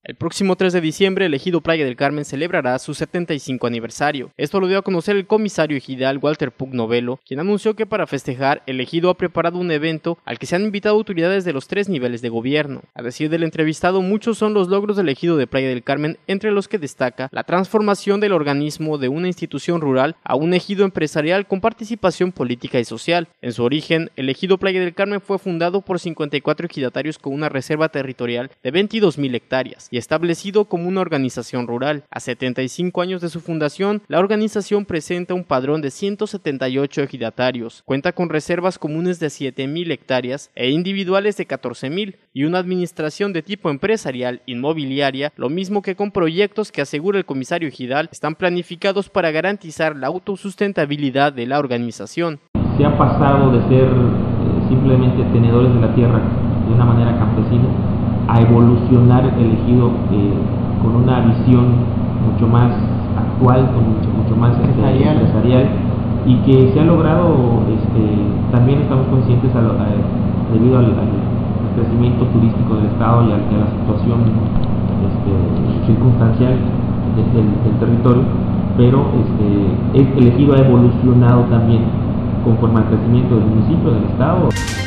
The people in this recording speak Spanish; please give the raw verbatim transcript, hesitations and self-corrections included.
El próximo tres de diciembre, el ejido Playa del Carmen celebrará su setenta y cinco aniversario. Esto lo dio a conocer el comisario ejidal Walter Puc Novelo, quien anunció que para festejar, el ejido ha preparado un evento al que se han invitado autoridades de los tres niveles de gobierno. A decir del entrevistado, muchos son los logros del ejido de Playa del Carmen, entre los que destaca la transformación del organismo de una institución rural a un ejido empresarial con participación política y social. En su origen, el ejido Playa del Carmen fue fundado por cincuenta y cuatro ejidatarios con una reserva territorial de veintidós mil hectáreas. Y establecido como una organización rural. A setenta y cinco años de su fundación, la organización presenta un padrón de ciento setenta y ocho ejidatarios, cuenta con reservas comunes de siete mil hectáreas e individuales de catorce mil, y una administración de tipo empresarial inmobiliaria, lo mismo que con proyectos que, asegura el comisario ejidal, están planificados para garantizar la autosustentabilidad de la organización. Se ha pasado de ser eh, simplemente tenedores de la tierra de una manera campesina a evolucionar el ejido eh, con una visión mucho más actual, con mucho, mucho más este, empresarial, y que se ha logrado, este, también estamos conscientes a lo, a, debido al, al crecimiento turístico del estado y a, y a la situación este, circunstancial de, del, del territorio, pero este, el ejido ha evolucionado también conforme al crecimiento del municipio, del estado.